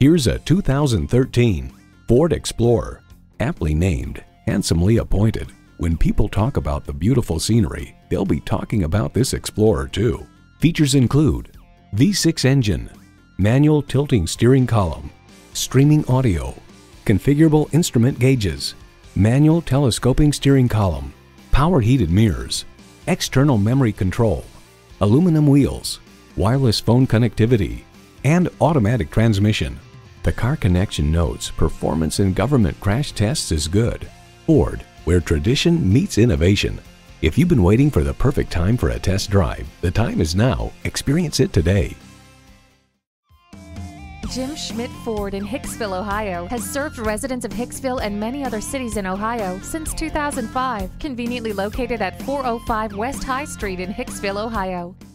Here's a 2013 Ford Explorer, aptly named, handsomely appointed. When people talk about the beautiful scenery, they'll be talking about this Explorer too. Features include V6 engine, manual tilting steering column, streaming audio, configurable instrument gauges, manual telescoping steering column, power heated mirrors, external memory control, aluminum wheels, wireless phone connectivity, and automatic transmission. The Car Connection notes performance in government crash tests is good. Ford, where tradition meets innovation. If you've been waiting for the perfect time for a test drive, the time is now. Experience it today. Jim Schmidt Ford in Hicksville, Ohio has served residents of Hicksville and many other cities in Ohio since 2005. Conveniently located at 405 West High Street in Hicksville, Ohio.